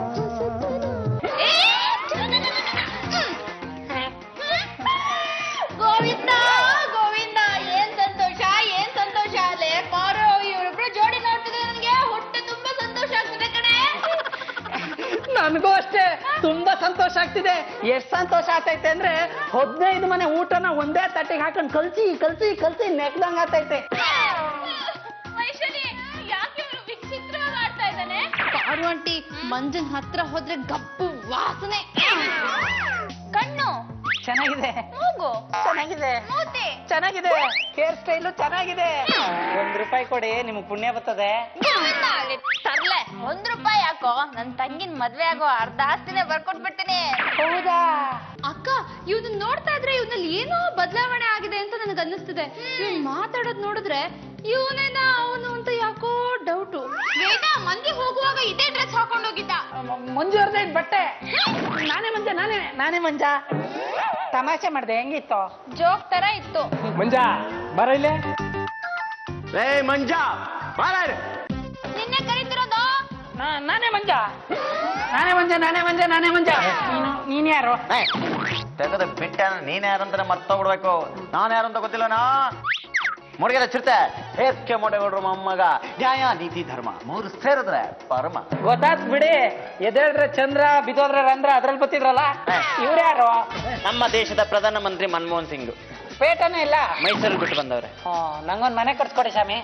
ಗೋವಿಂದ ಗೋವಿಂದ, ಏನ್ ಸಂತೋಷ ಏನ್ ಸಂತೋಷ ಅಲ್ಲೇ ಪಾರು. ಇವರಿಬ್ರು ಜೋಡಿ ನೋಡ್ತಿದ್ರೆ ನನಗೆ ಹೊಟ್ಟೆ ತುಂಬಾ ಸಂತೋಷ ಆಗ್ತಿದೆ ಕಣೆ. ನನಗೂ ಅಷ್ಟೇ ತುಂಬಾ ಸಂತೋಷ ಆಗ್ತಿದೆ. ಎಷ್ಟ್ ಸಂತೋಷ ಆಗ್ತೈತೆ ಅಂದ್ರೆ, ಹದಿನೈದು ಮನೆ ಊಟನ ಒಂದೇ ತಟ್ಟಿಗೆ ಹಾಕೊಂಡು ಕಲ್ಸಿ ಕಲ್ಸಿ ಕಲ್ಸಿ ನೆಕ್ದಂಗ್ ಆಗ್ತೈತೆ. ವೈಶಾಲಿ, ಯಾಕೆ ಇವ್ರು ವಿಚಿತ್ರವಾಗಿ ಆಡ್ತಾ ಇದ್ದಾನೆ? ಪಾರು ಆಂಟಿ, ಮಂಜನ್ ಹತ್ರ ಹೋದ್ರೆ ಗಬ್ಬು ವಾಸನೆ. ಕಣ್ಣು ಚೆನ್ನಾಗಿದೆ, ಮೂಗು ಚೆನ್ನಾಗಿದೆ, ಮೂತಿ ಚೆನ್ನಾಗಿದೆ, ಹೇರ್ ಸ್ಟೈಲು ಚೆನ್ನಾಗಿದೆ. ಒಂದ್ ರೂಪಾಯಿ ಕೊಡಿ, ನಿಮ್ಗೆ ಪುಣ್ಯ ಬರ್ತದೆ. ತರ್ಲೆ ಒಂದ್ ರೂಪಾಯಿ ಯಾಕೋ? ನನ್ ತಂಗಿನ ಮದ್ವೆ ಆಗೋ ಅರ್ಧ ಆಸ್ತಿನೇ ಬರ್ಕೊಟ್ಬಿಡ್ತೀನಿ. ಹೌದಾ? ಅಕ್ಕ, ಇವ್ನ ನೋಡ್ತಾ ಇದ್ರೆ ಇವ್ನಲ್ಲಿ ಏನೋ ಬದಲಾವಣೆ ಆಗಿದೆ ಅಂತ ನನಗೆ ಅನ್ನಿಸ್ತಿದೆ. ಇವ್ನ್ ಮಾತಾಡೋದ್ ನೋಡಿದ್ರೆ ಇವನೇನ ಅವನು ಅಂತ ಯಾಕೋ ಡೌಟು. ವೇದ, ಮಂದಿ ಹೋಗುವಾಗ ಇದೇ ಡ್ರೆಸ್ ಹಾಕೊಂಡು ಹೋಗಿದ್ದ. ಮಂಜು ಅವ್ರದೇ ಬಟ್ಟೆ. ನಾನೇ ಮಂಜ, ನಾನೇ ನಾನೇ ಮಂಜ. ತಮಾಷೆ ಮಾಡ್ದೆ, ಹೆಂಗಿತ್ತು? ಜೋಕ್ ತರ ಇತ್ತು. ಮಂಜ ಬರ ಇಲ್ಲೇ. ಏ ಮಂಜಾ, ಬಾರ. ನಿನ್ನೆ ಕರೀತಿರೋದು? ನಾನೇ ಮಂಜ, ನಾನೇ ಮಂಜ, ನಾನೇ ಮಂಜ, ನಾನೇ ಮಂಜ. ನೀನು ನೀನ್ ಯಾರು? ತೆಗೆದ ಬಿಟ್ಟ, ನೀನ್ ಯಾರಂದ್ರೆ ಮರ್ತೋಗ್ಬಿಡ್ಬೇಕು. ನಾನು ಯಾರಂತ ಗೊತ್ತಿಲ್ಲನಾ? ಮುಡಿಗೆಲ್ಲ ಚಿರ್ತೆ ಹೇರ್ಕೆ ಮೊಡೆಗೌಡ್ರು ಮೊಮ್ಮಗ. ನ್ಯಾಯ ನೀತಿ ಧರ್ಮ ಮೂರು ಸೇರಿದ್ರೆ ಪರಮ. ಗೊತ್ತಾತ್ ಬಿಡಿ. ಎದ್ದೇಳ್ರೆ ಚಂದ್ರ, ಬಿದ್ದೋದ್ರೆ ರಂಧ್ರ, ಅದ್ರಲ್ಲಿ ಬತ್ತಿದ್ರಲ್ಲ, ಇವ್ರ್ಯಾರು? ನಮ್ಮ ದೇಶದ ಪ್ರಧಾನ ಮಂತ್ರಿ ಮನಮೋಹನ್ ಸಿಂಗ್. ಪೇಟನೇ ಇಲ್ಲ, ಮೈಸೂರಿಗೆ ಬಿಟ್ಟು ಬಂದವ್ರೆ. ನಂಗೊಂದ್ ಮನೆ ಕಟ್ಸ್ಕೊಡಿ ಸ್ವಾಮಿ.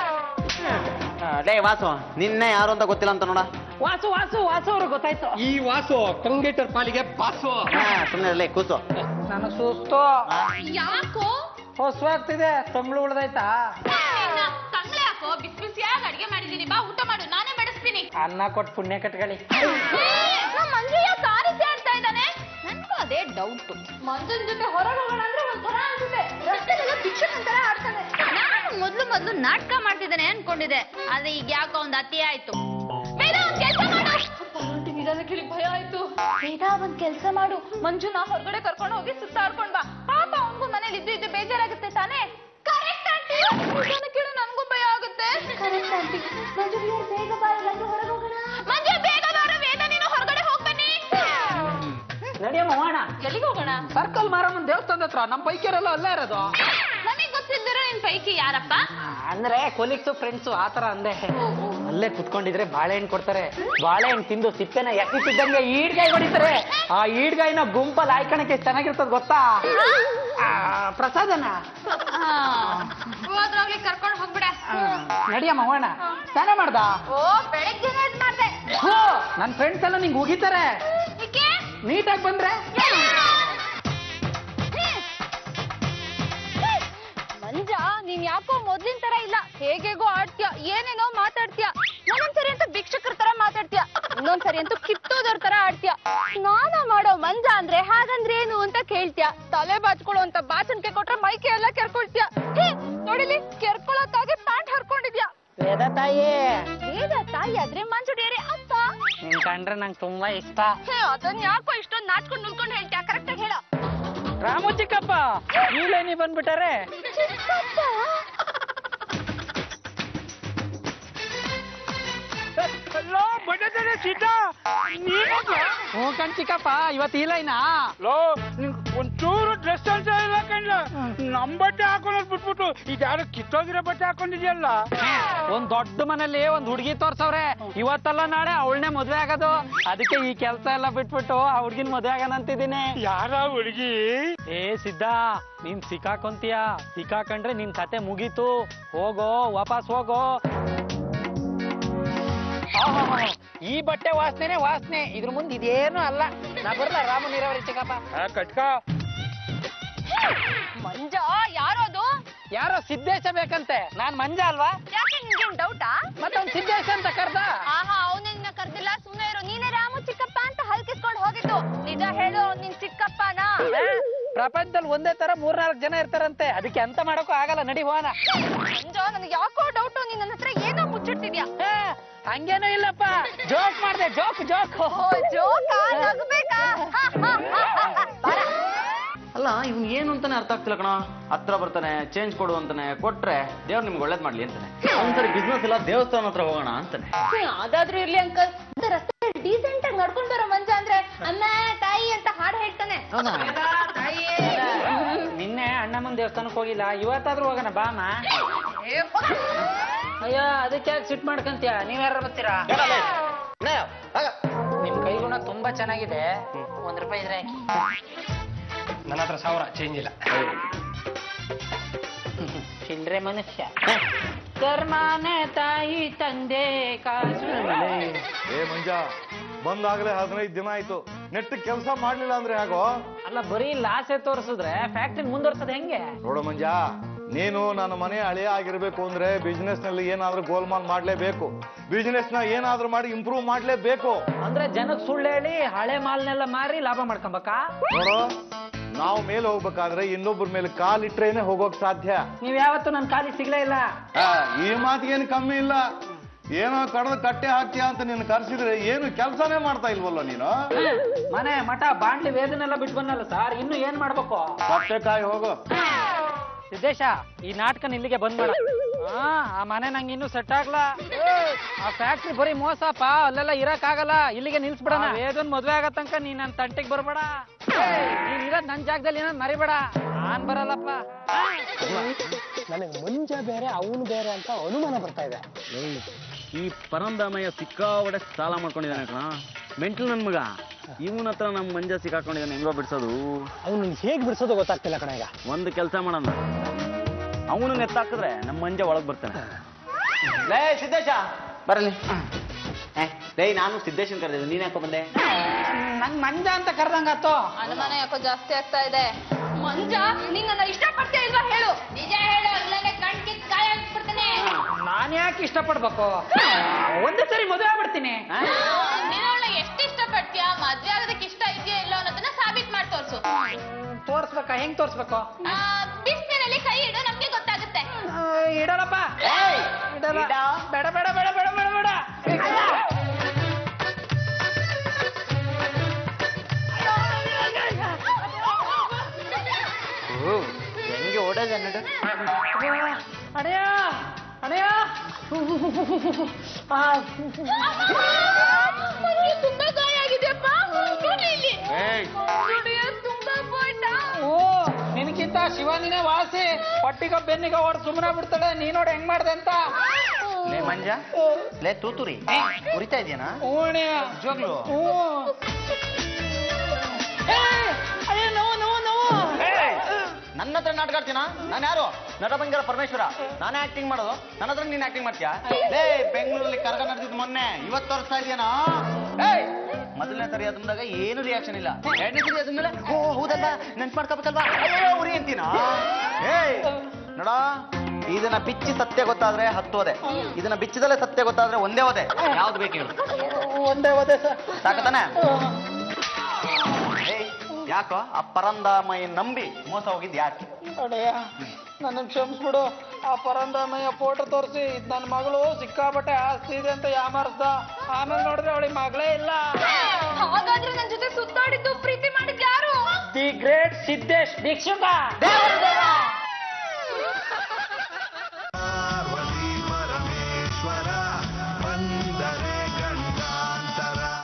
ಡೇ ವಾಸು, ನಿನ್ನೆ ಯಾರು ಅಂತ ಗೊತ್ತಿಲ್ಲ ಅಂತ ನೋಡ. ವಾಸು ವಾಸು ವಾಸು ಅವ್ರಿಗೆ ಗೊತ್ತಾಯ್ತು. ಈ ವಾಸು ಕಂಗೇಟರ್ ಪಾಲಿಗೆ ಪಾಸು. ಸುಮ್ಮನೆ ಇರಲಿ, ಕೂಸು. ನಾನು ಸುಸ್ತು. ಯಾಕೋ? ಹೊಸವಾಗ್ತಿದೆ, ತಂಗ್ಳು ಉಳ್ದೈತಾ? ತಂಗ್ಳೆ ಯಾಕೋ? ಬಿಸಿ ಬಿಸಿಯಾಗಿ ಅಡ್ಗೆ ಮಾಡಿದೀನಿ, ಬಾ ಊಟ ಮಾಡು, ನಾನೇ ಮಾಡಿಸ್ತೀನಿ. ಅನ್ನ ಕೊಟ್ಟು ಪುಣ್ಯ ಕಟ್ಕೊಳ್ಳಿ. ಮಂಜು ಯಾಕೆ ಆ ರೀತಿ ಆಡ್ತಾ ಇದ್ದಾನೆ? ನನ್ಗೂ ಅದೇ ಡೌಟ್. ಮಂಜನ್ ಜೊತೆ ಹೊರಗೆ ಹೋಗೋಣ ಅಂದ್ರೆ ಒಂಥರ ಅನ್ಸುತ್ತೆ. ರಸ್ತೆಲೆಲ್ಲ ಭಿಕ್ಷುಕ್ ಅಂತಾನೆ ಆಡ್ತಾನೆ. ನಾನು ಮೊದ್ಲು ಮೊದ್ಲು ನಾಟಕ ಮಾಡ್ತಿದ್ದಾನೆ ಅನ್ಕೊಂಡಿದ್ದೆ, ಆದ್ರೆ ಈಗ ಯಾಕೋ ಒಂದ್ ಅತಿ ಆಯ್ತು. ವೇದ, ಒಂದ್ ಕೆಲ್ಸ ಮಾಡು. ಪಾರ್ಟಿ ನಿಧಾನ ಕೇಳಿ ಭಯ ಆಯ್ತು. ವೇದ, ಒಂದ್ ಕೆಲ್ಸ ಮಾಡು, ಮಂಜುನ ಹೊರಗಡೆ ಕರ್ಕೊಂಡು ಹೋಗಿ ಸುತ್ತಾಡ್ಕೊಂಡ್ ಬಾ. ಪಾಪ ಅವನ್ಗೂ ಮನೇಲಿ ಇದ್ದು ಇದ್ದು ಬೇಜಾರಾಗುತ್ತೆ ತಾನೇ? Correct aunty. ನಿಧಾನ ಕೇಳು, ನನ್ಗೂ ಭಯ ಆಗುತ್ತೆ. Correct aunty. ಮಂಜು ಬೇಗ ಬಾ, ಎಲ್ಲಾದ್ರೂ ಹೊರಗೆ ಹೋಗೋಣ. ಮಂಜು ಬೇಗ ಬಾರೋ. ವೇದ, ನೀನು ಹೊರಗಡೆ ಹೋಗ್ ಬನ್ನಿ. ನಡಿಯಮ್ಮ ಹೋಗೋಣ. ಎಲ್ಲಿಗೆ ಹೋಗೋಣ? ಸರ್ಕಲ್ ಮಾರಮ್ಮನ್ ದೇವಸ್ಥಾನದ ಹತ್ರ ನಮ್ಮ ಪೈಕಿಯರೆಲ್ಲ ಅಲ್ಲೇ ಇರೋದು. ನನಗ್ ಗೊತ್ತಿದ್ದೀರ ನಿನ್ ಪೈಕಿ ಯಾರಪ್ಪ? ಅಂದ್ರೆ ಕೊಲೀಗ್ಸು ಫ್ರೆಂಡ್ಸು ಆತರ ಅಂದೆ. ಅಲ್ಲೇ ಕುತ್ಕೊಂಡಿದ್ರೆ ಬಾಳೆಹಣ್ಣು ಕೊಡ್ತಾರೆ. ಬಾಳೆಹಣ್ಣು ತಿಂದು ಸಿಪ್ಪೆನ ಎತ್ತಿದ್ದಂಗೆ ಈಡ್ಗಾಯಿ ಹೊಡಿತಾರೆ. ಆ ಈಡ್ಗಾಯಿನ ಗುಂಪಲ್ಲಿ ಆಯ್ಕಣಕ್ಕೆ ಎಷ್ಟು ಚೆನ್ನಾಗಿರ್ತದ ಗೊತ್ತಾ? ಪ್ರಸಾದನ ಹೋದ್ರಾಗ್ಲಿ ಕರ್ಕೊಂಡು ಹೋಗ್ಬಿಡ. ನಡಿಯಮ್ಮ ಹೋಗೋಣ. ಸ್ನಾನ ಮಾಡ್ದ? ಓ ಬೆಳಗ್ಗೆ ಮಾಡ್ದೆ. ನನ್ ಫ್ರೆಂಡ್ಸ್ ಎಲ್ಲ ನಿಂಗೆ ಉಗಿತಾರೆ. ನೀಟಾಗಿ ಬಂದ್ರೆ ಮಂಜ, ನೀನ್ ಯಾಕೋ ಮೊದ್ಲಿನ ತರ ಇಲ್ಲ. ಹೇಗೇಗೋ ಆಡ್ತೀಯ, ಏನೇನೋ ಮಾತಾಡ್ತೀಯ. ಒಂದೊಂದ್ಸರಿ ಅಂತೂ ಭಿಕ್ಷಕರ ತರ ಮಾತಾಡ್ತೀಯ, ಇನ್ನೊಂದ್ಸರಿ ಅಂತೂ ಕಿತ್ತೋದವ್ರ ತರ ಆಡ್ತೀಯ. ಸ್ನಾನ ಮಾಡೋ ಮಂಜ ಅಂದ್ರೆ ಹಾಗಂದ್ರೆ ಏನು ಅಂತ ಕೇಳ್ತೀಯ. ತಲೆ ಬಾಚ್ಕೊಳ್ಳೋ ಅಂತ ಬಾಚನ್ಕೆ ಕೊಟ್ರೆ ಮೈಕೆ ಎಲ್ಲ ಕೆರ್ಕೊಳ್ತೀಯ. ನೋಡಿಲಿ, ಕೆರ್ಕೊಳಕ್ಕಾಗಿ ಪ್ಯಾಂಟ್ ಹರ್ಕೊಂಡಿದ್ಯಾ. ವೇದ ತಾಯಿ ವೇದ ತಾಯಿ ಆದ್ರೆ ಮಂಜುಡಿಯರಿ ಅಪ್ಪ. ನಿನ್ ಕಂಡ್ರೆ ನಂಗೆ ತುಂಬಾ ಇಷ್ಟ. ಅದನ್ನ ಯಾಕೋ ಇಷ್ಟೊಂದು ನಾಚ್ಕೊಂಡು ನಿಲ್ಕೊಂಡು ಹೇಳ್ತೀಯ? ಕರೆಕ್ಟ್ ಆಗಿ ಹೇಳ. ರಾಮು ಚಿಕ್ಕಪ್ಪ ನೀವೇ ನೀ ಬಂದ್ಬಿಟ್ಟಾರೆ. ಹ್ಞೂ ಕಣ್ ಚಿಕ್ಕಪ್ಪ, ಇವತ್ತು ಇಲ್ಲ ಲೋ ಒಂಚೂರು ಡ್ರೆಸ್ ಅಂತ ಇಲ್ಲ ಕಣ್ಣ. ನಮ್ ಬಟ್ಟೆ ಹಾಕೊಂಡ್ ಬಿಟ್ಬಿಟ್ಟು ಇದ್ಯಾರು ಕಿತ್ತೋಗಿರೋ ಬಟ್ಟೆ ಹಾಕೊಂಡಿದ್ಯಲ್ಲ. ಒಂದ್ ದೊಡ್ಡ ಮನೇಲಿ ಒಂದ್ ಹುಡುಗಿ ತೋರ್ಸವ್ರೆ. ಇವತ್ತಲ್ಲ ನಾಳೆ ಅವಳನ್ನೇ ಮದ್ವೆ ಆಗೋದು. ಅದಕ್ಕೆ ಈ ಕೆಲ್ಸ ಎಲ್ಲ ಬಿಟ್ಬಿಟ್ಟು ಆ ಹುಡ್ಗಿನ್ ಮದ್ವೆ ಆಗೋಣ ಅಂತಿದ್ದೀನಿ. ಯಾರ ಹುಡುಗಿ? ಏ ಸಿದ್ಧ, ನೀನ್ ಸಿಕ್ಕಾಕೊಂತೀಯ. ಸಿಕ್ಕಾಕೊಂಡ್ರೆ ನಿನ್ ಕತೆ ಮುಗೀತು. ಹೋಗೋ, ವಾಪಸ್ ಹೋಗೋ. ಈ ಬಟ್ಟೆ ವಾಸನೆ ವಾಸನೆ, ಇದ್ರ ಮುಂದೆ ಇದೇನು ಅಲ್ಲ. ನಾ ಬರ್ಲ ರಾಮು ನೀರಾವರಿ ಚಿಕ್ಕಪ್ಪ. ಕಟ್ಕ ಮಂಜ ಯಾರೋ ಅದು? ಯಾರೋ ಸಿದ್ದೇಶ ಬೇಕಂತೆ. ನಾನ್ ಮಂಜ ಅಲ್ವಾ? ಯಾಕೆ ನಿನ್ಗೆ ಡೌಟಾ? ಮತ್ತವ್ನ್ ಸಿದ್ದೇಶ ಅಂತ ಕರ್ದ. ಆಹಾ, ಅವನಿನ್ನ ಕರ್ದಿಲ್ಲ, ಸುಮ್ಮನೆ ಇರು. ನೀನೇ ರಾಮು ಚಿಕ್ಕಪ್ಪ ಅಂತ ಹಲ್ಕಿಸ್ಕೊಂಡು ಹೋಗಿದ್ದು. ನಿಜ ಹೇಳು, ನಿನ್ ಚಿಕ್ಕಪ್ಪನ? ಪ್ರಪಂಚದಲ್ಲಿ ಒಂದೇ ತರ ಮೂರ್ನಾಲ್ಕು ಜನ ಇರ್ತಾರಂತೆ. ಅದಕ್ಕೆ ಅಂತ ಮಾಡೋಕ್ಕೂ ಆಗಲ್ಲ. ನಡಿ ಹೋಗೋಣ. ಮಂಜ, ನನಗೆ ಯಾಕೋ ಡೌಟು. ನೀನ್ ನನ್ನ ಹತ್ರ ಏನೋ ಮುಚ್ಚಿಡ್ತಿದ್ಯಾ. ಹಂಗೇನೂ ಇಲ್ಲಪ್ಪ, ಜೋಕ್ ಮಾಡ್ದೆ. ಜೋಕ್ ಜೋಕ್ ಜೋಕಾ? ನಗ್ಬೇಕಾ? ಅಲ್ಲ, ಇವ್ನು ಏನು ಅಂತಾನೆ ಅರ್ಥ ಆಗ್ತಿಲ್ಲ ಕಣ. ಹತ್ರ ಬರ್ತಾನೆ, ಚೇಂಜ್ ಕೊಡು ಅಂತಾನೆ. ಕೊಟ್ರೆ ದೇವ್ರು ನಿಮ್ಗೆ ಒಳ್ಳೇದ್ ಮಾಡ್ಲಿ ಅಂತಾನೆ. ಒಂದ್ಸರಿ ಬಿಸ್ನೆಸ್ ಇಲ್ಲ, ದೇವಸ್ಥಾನ ಹತ್ರ ಹೋಗೋಣ ಅಂತಾನೆ. ಅದಾದ್ರೂ ಇರ್ಲಿ ಅಂಕಲ್. ರಸ್ತೆ ಡೀಸೆಂಟ್ ಆಗಿ ನಡ್ಕೊಂಡ್ ಬರೋ ಮಂಜ ಅಂದ್ರೆ ಅಮ್ಮ ತಾಯಿ ಅಂತ ಹಾಡು ಹೇಳ್ತಾನೆ. ನಿನ್ನೆ ಅಣ್ಣಮ್ಮನ ದೇವಸ್ಥಾನಕ್ಕೆ ಹೋಗಿಲ್ಲ, ಇವತ್ತಾದ್ರೂ ಹೋಗೋಣ ಬಾಮ. ಅಯ್ಯೋ, ಅದಕ್ಕೆ ಸಿಟ್ ಮಾಡ್ಕಂತೀಯ? ನೀವ್ಯಾರು ಬರ್ತೀರಾ? ನಿಮ್ ಕೈಗುಣ ತುಂಬಾ ಚೆನ್ನಾಗಿದೆ. ಒಂದ್ ರೂಪಾಯಿ ಇದ್ರೆ ನನ್ನ ಹತ್ರ ಸಾವಿರ ಚೇಂಜ್ ಇಲ್ಲ. ಚಿಲ್ರೆ ಮನುಷ್ಯ. ಕರ್ಮಾನೆ ತಾಯಿ ತಂದೆ ಕಾಸು. ಏ ಮಂಜ, ಬಂದಾಗಲೇ ಹದಿನೈದು ದಿನ ಆಯ್ತು. ನೆಟ್ ಕೆಲಸ ಮಾಡ್ಲಿಲ್ಲ ಅಂದ್ರೆ ಹೇಗೋ? ಅಲ್ಲ, ಬರೀ ಲಾಸೆ ತೋರಿಸಿದ್ರೆ ಫ್ಯಾಕ್ಟ್ರಿ ಮುಂದುವರ್ತದೆ ಹೆಂಗೆ? ನೋಡು ಮಂಜ, ನೀನು ನನ್ನ ಮನೆ ಹಳೆಯ ಆಗಿರ್ಬೇಕು ಅಂದ್ರೆ ಬಿಸ್ನೆಸ್ ನಲ್ಲಿ ಏನಾದ್ರೂ ಗೋಲ್ಮಾಲ್ ಮಾಡ್ಲೇಬೇಕು. ಬಿಸ್ನೆಸ್ ನ ಏನಾದ್ರೂ ಮಾಡಿ ಇಂಪ್ರೂವ್ ಮಾಡ್ಲೇಬೇಕು. ಅಂದ್ರೆ ಜನಕ್ಕೆ ಸುಳ್ಳು ಹೇಳಿ ಹಳೆ ಮಾಲ್ನೆಲ್ಲ ಮಾರಿ ಲಾಭ ಮಾಡ್ಕೊಂಬಕಾ? ನೋಡು, ನಾವು ಮೇಲೆ ಹೋಗ್ಬೇಕಾದ್ರೆ ಇನ್ನೊಬ್ಬರ ಮೇಲೆ ಕಾಲಿಟ್ರೇನೆ ಹೋಗೋಕ್ ಸಾಧ್ಯ. ನೀವ್ ಯಾವತ್ತು ನನ್ ಕಾಲಿ ಸಿಗ್ಲೇ ಇಲ್ಲ. ಈ ಮಾತಿಗೇನು ಕಮ್ಮಿ ಇಲ್ಲ. ಏನೋ ಕಡ್ದು ಕಟ್ಟೆ ಹಾಕ್ತೀಯ ಅಂತ ನೀನು ಕರ್ಸಿದ್ರೆ ಏನು ಕೆಲಸನೇ ಮಾಡ್ತಾ ಇಲ್ವಲ್ಲ ನೀನು? ಮನೆ ಮಠ ಬಾಂಡ್ಲಿ ವೇದನೆಲ್ಲ ಬಿಟ್ಟು ಬಂದಲ್ಲ ಸರ್, ಇನ್ನು ಏನ್ ಮಾಡ್ಬೇಕು? ಕಟ್ಟೆಕಾಯಿ ಹೋಗು. ಸಿದ್ದೇಶ, ಈ ನಾಟಕ ಇಲ್ಲಿಗೆ ಬಂದ್ ಮಾಡ. ಆ ಮನೆ ನಂಗೆ ಇನ್ನೂ ಸೆಟ್ ಆಗ್ಲಾ. ಆ ಫ್ಯಾಕ್ಟ್ರಿ ಬರೀ ಮೋಸಪ್ಪ, ಅಲ್ಲೆಲ್ಲ ಇರಕ್ ಆಗಲ್ಲ. ಇಲ್ಲಿಗೆ ನಿಲ್ಸ್ಬಿಡಣ. ವೇದನ್ ಮದ್ವೆ ಆಗೋ ತನಕ ನೀನ್ ನನ್ ತಂಟೆಗೆ ಬರ್ಬೇಡ. ನೀನ್ ಇರೋದ್ ನನ್ ಜಾಗದಲ್ಲಿ ಏನಾದ್ ಮರಿಬೇಡ. ನಾನ್ ಬರಲ್ಲಪ್ಪ. ನನಗೆ ಮುಂಜ ಬೇರೆ ಅವನು ಬೇರೆ ಅಂತ ಅನುಮಾನ ಬರ್ತಾ ಇದೆ. ಈ ಪರಂದಾಮಯ್ಯ ಸಿಕ್ಕಾವಡೆ ಸಾಲ ಮಾಡ್ಕೊಂಡಿದ್ದಾನೆ ಕಣ. ಮೆಂಟಲ್ ನನ್ ಮಗ. ಇವನ ಹತ್ರ ನಮ್ ಮಂಜ ಸಿಕ್ಕಾಕೊಂಡಿದ್ದಾನೆ. ಹೆಂಗೋ ಬಿಡ್ಸೋದು? ಅವನು ಹೇಗ್ ಬಿಡ್ಸೋದು ಗೊತ್ತಾಗ್ತಿಲ್ಲ ಕಣ. ಈಗ ಒಂದು ಕೆಲಸ ಮಾಡೋಣ, ಅವನು ಎತ್ತಾಕಿದ್ರೆ ನಮ್ಮ ಮಂಜ ಒಳಗ್ ಬರ್ತಾನೆ. ಲೇ ಸಿದ್ದೇಶ ಬರಲಿ. ಲೇ, ನಾನು ಸಿದ್ದೇಶನ್ ಕರೆದಿದ್ದೆ, ನೀನ್ ಯಾಕೋ ಬಂದೆ? ನಂಗ್ ಮಂಜ ಅಂತ ಕರ್ದಂಗಾತು. ಅನುಮಾನ ಯಾಕೋ ಜಾಸ್ತಿ ಆಗ್ತಾ ಇದೆ. ಮಂಜ, ನೀನ್ ನನ್ನ ಇಷ್ಟಪಡ್ತೀಯ ಇಲ್ವಾ ಹೇಳು? ನಿಜ ಹೇಳು, ಅಲ್ಲೇ ಕಣ್ ಕಿತ್ ಕಾಯ ಹಾಕ್ಬಿಡ್ತಾನೆ. ನಾನ್ ಯಾಕೆ ಇಷ್ಟಪಡ್ಬೇಕು? ಒಂದೇ ಸರಿ ಮದುವೆ ಆಗ್ಬಿಡ್ತೀನಿ. ನೀನವಳ ಎಷ್ಟು ಇಷ್ಟಪಡ್ತೀಯ? ಮದ್ವೆ ಆಗೋದಕ್ಕೆ ಇಷ್ಟ ಇದೆಯಾ ಇಲ್ಲೋ ಅನ್ನೋದನ್ನ ಸಾಬೀತ್ ಮಾಡಿ ತೋರ್ಸು. ತೋರ್ಸ್ಬೇಕಾ? ಹೆಂಗ್ ತೋರ್ಸ್ಬೇಕು? ಬಿಸಿಲಿನಲ್ಲಿ ಕೈ ಇಡು, ನಮ್ಗೆ ಗೊತ್ತಾಗುತ್ತೆ. ಇಡಲ್ಲಪ್ಪ. ಇಡಲ್ಲ. ಬೇಡ ಬೇಡ ಬೇಡ ಬೇಡ ಬೇಡ ಬೇಡ. ಹೆಂಗೆ ಓಡೋದ ನಡ. ಅಡೆಯ ಅಡೆಯ, ತುಂಬಾ ಗಾಯ ಆಗಿದೆಯಪ್ಪ. ತುಂಬಾ ಓ ಗೊತ್ತಾ ಶಿವಾನಿನೇ ವಾಸಿ ಪಟ್ಟಿಗ ಬೆನ್ನಿಗ ಹೊಡ್ ಸುಮ್ಮನೆ ಬಿಡ್ತಾಳೆ ನೀ ನೋಡಿ ಹೆಂಗ್ ಮಾಡ್ದೆ ಅಂತ. ಲೇ ಮಂಜ ಲೇ ತೂತುರಿ ಉರಿತಾ ಇದೆಯಾ ಜೋಗ್ಲು ನನ್ನ ಹತ್ರ ನಾಟಕ ಆಡ್ತೀನ ನಾನು ಯಾರು ನಟಭಂಗರ ಪರಮೇಶ್ವರ ನಾನೇ ಆಕ್ಟಿಂಗ್ ಮಾಡೋದು ನನ್ನ ಹತ್ರ ನೀನ್ ಆಕ್ಟಿಂಗ್ ಮಾಡ್ತೀಯಾ ಲೇ ಬೆಂಗಳೂರಲ್ಲಿ ಕರಗ ನಡೆದಿದ್ದು ಮೊನ್ನೆ ಇವತ್ತು ತೋರಿಸ್ತಾ ಇದೆಯಾ ಮೊದಲನೇ ಸರಿ ಅದ್ದಾಗ ಏನು ರಿಯಾಕ್ಷನ್ ಇಲ್ಲ ಎರಡನೇ ಸರಿ ಅದ್ಮೇಲೆ ಓ ಹೌದಲ್ಲ ನೆನ್ಪು ಮಾಡ್ಕೋಬೇಕಲ್ವಾ ಅಯ್ಯೋ ಉರಿ ಅಂತೀನ ಏಯ್ ನೋಡ ಇದನ್ನ ಬಿಚ್ಚಿ ಸತ್ಯ ಗೊತ್ತಾದ್ರೆ ಹತ್ತೋದೆ ಇದನ್ನ ಬಿಚ್ಚಿದಲ್ಲೇ ಸತ್ಯ ಗೊತ್ತಾದ್ರೆ ಒಂದೇ ಓದೆ ಯಾವ್ದು ಬೇಕು ಹೇಳು ಒಂದೇ ಓದೆ ಸಾಕತಾನೆ ಏಯ್ ಯಾಕೋ ಆ ಪರಂದಾಮಯ್ಯ ನಂಬಿ ಮೋಸ ಹೋಗಿದ್ ಯಾಕೆ ಅಡೆಯ ನನ್ನ ಕ್ಷಮಿಸ್ಬಿಡು. ಆ ಪರಂದಾಮಯ್ಯ ಫೋಟೋ ತೋರಿಸಿ ಇದ್ ನನ್ನ ಮಗಳು ಸಿಕ್ಕಾಪಟ್ಟೆ ಆಸ್ತಿ ಇದೆ ಅಂತ ಯಾಮಾರ್ಸ್ದ. ಆಮೇಲೆ ನೋಡಿದ್ರೆ ಅವಳಿಗೆ ಮಗಳೇ ಇಲ್ಲ. ಹಾಗಾದ್ರೆ ನನ್ ಜೊತೆ ಸುತ್ತಾಡಿದ್ದು ಪ್ರೀತಿ ಮಾಡಿದ್ ಯಾರು? The great Siddesh Dikshita.